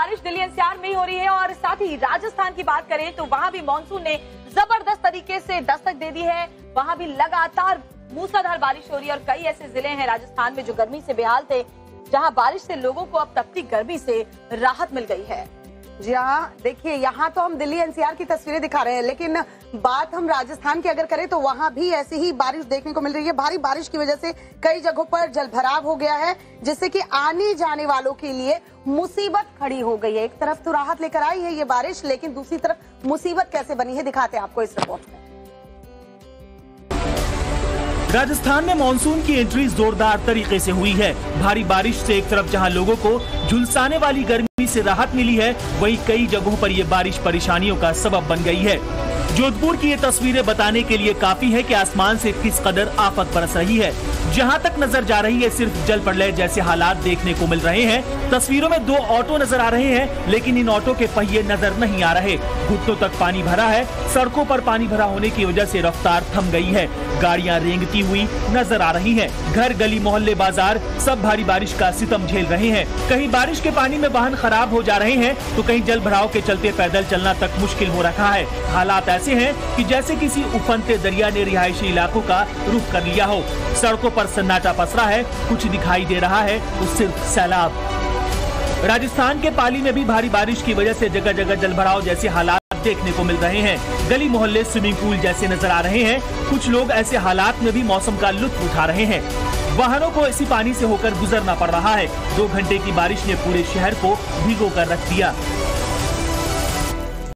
बारिश दिल्ली एनसीआर में ही हो रही है और साथ ही राजस्थान की बात करें तो वहां भी मानसून ने जबरदस्त तरीके से दस्तक दे दी है। वहां भी लगातार मूसलाधार बारिश हो रही है और कई ऐसे जिले हैं राजस्थान में जो गर्मी से बेहाल थे, जहां बारिश से लोगों को अब तपती गर्मी से राहत मिल गई है। जी हाँ, देखिए यहाँ तो हम दिल्ली एनसीआर की तस्वीरें दिखा रहे हैं, लेकिन बात हम राजस्थान की अगर करें तो वहाँ भी ऐसी ही बारिश देखने को मिल रही है। भारी बारिश की वजह से कई जगहों पर जलभराव हो गया है, जिससे कि आने जाने वालों के लिए मुसीबत खड़ी हो गई है। एक तरफ तो राहत लेकर आई है ये बारिश, लेकिन दूसरी तरफ मुसीबत कैसे बनी है दिखाते हैं आपको इस रिपोर्ट में। राजस्थान में मानसून की एंट्री जोरदार तरीके से हुई है। भारी बारिश से एक तरफ जहां लोगों को झुलसाने वाली गर्मी से राहत मिली है, वहीं कई जगहों पर ये बारिश परेशानियों का सबब बन गई है। जोधपुर की ये तस्वीरें बताने के लिए काफी है कि आसमान से किस कदर आफत बरस रही है। जहां तक नजर जा रही है सिर्फ जल प्रलय जैसे हालात देखने को मिल रहे हैं। तस्वीरों में 2 ऑटो नजर आ रहे हैं, लेकिन इन ऑटो के पहिए नजर नहीं आ रहे। घुटनों तक पानी भरा है। सड़कों पर पानी भरा होने की वजह से रफ्तार थम गई है। गाड़ियां रेंगती हुई नजर आ रही हैं। घर गली मोहल्ले बाजार सब भारी बारिश का सितम झेल रहे हैं। कहीं बारिश के पानी में वाहन खराब हो जा रहे हैं तो कहीं जल भराव के चलते पैदल चलना तक मुश्किल हो रखा है। हालात ऐसे हैं कि जैसे किसी उफनते दरिया ने रिहायशी इलाकों का रुख कर लिया हो। सड़कों पर सन्नाटा पसरा है, कुछ दिखाई दे रहा है तो सिर्फ सैलाब। राजस्थान के पाली में भी भारी बारिश की वजह से जगह जगह जलभराव जैसे हालात देखने को मिल रहे हैं। गली मोहल्ले स्विमिंग पूल जैसे नजर आ रहे हैं। कुछ लोग ऐसे हालात में भी मौसम का लुत्फ उठा रहे हैं। वाहनों को इसी पानी से होकर गुजरना पड़ रहा है। 2 घंटे की बारिश ने पूरे शहर को भिगो कर रख दिया।